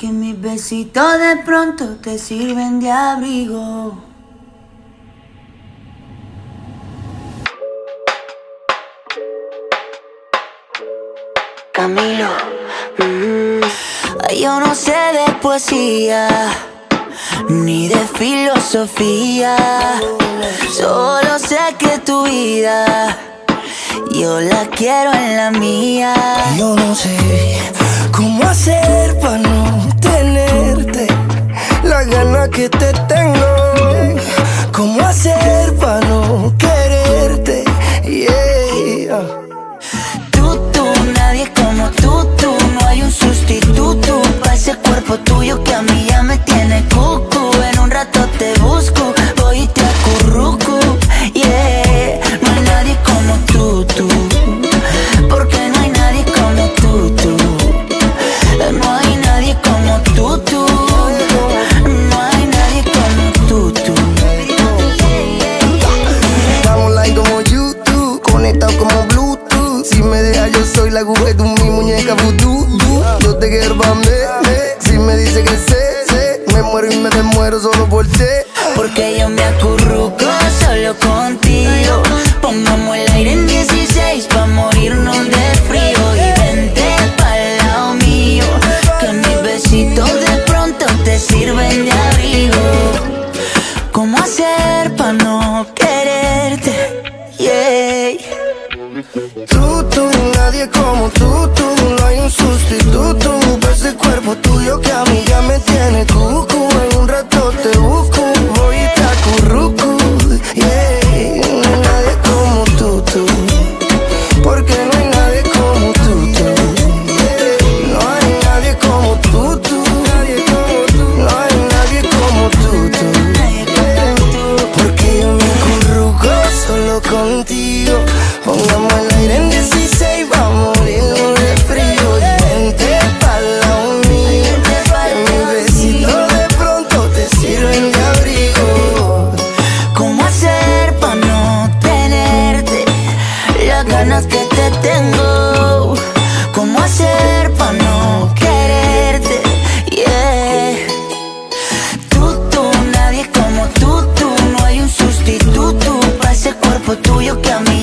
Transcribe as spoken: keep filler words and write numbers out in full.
Que mis besitos de pronto te sirven de abrigo. Camilo, mm, yo no sé de poesía ni de filosofía, solo sé que tu vida yo la quiero en la mía. Yo no sé cómo hacer para no tenerte la gana que te tengo. Cómo hacer para no quererte, yeah. Tú, tú, nadie como tú, tú. No hay un sustituto para ese cuerpo tuyo que a mí ya me tiene cucu. En un rato te busco, voy y te acurruco, yeah. No hay nadie como tú, tú. Porque no hay nadie como tú, tú. No hay nadie como tú, tú. No hay nadie como tú, tú. Estamos online como YouTube, conectados como Bluetooth. Si me dejas yo soy la aguja de tu mi muñeca vudú. Yo te quiero pa' mí, si me dice que sé, sé, me muero y me desmuero solo por ti. Porque yo me acurruco solo contigo. Pongamos el aire en dieciséis pa' morirnos de frío. Y vente pa'l lado mío, que mis besitos de pronto te sirven de abrigo. ¿Cómo hacer pa' no quererte? Yeah. Tú, tú, nadie como tú, tú. No hay un sustituto para ese cuerpo tuyo que a mí ya me tiene cucu. En un rato te busco, voy y te acurruco, yeah. No hay nadie como tú, tú. Porque no hay nadie como tú, tú, yeah. No hay nadie como tú, tú. No hay nadie como tú, tú, yeah. Porque yo me acurruco solo contigo. Pongamos el aire en dieciséis, vamos a morirnos de frío. Y vente pa'l lado mío, que mis besitos de pronto te sirven de abrigo. ¿Cómo hacer pa' no tenerte las ganas que te tengo? ¿Cómo hacer pa' no quererte? Yeah. Tú, tú, nadie como tú, tú. No hay un sustituto para ese cuerpo tuyo que a mí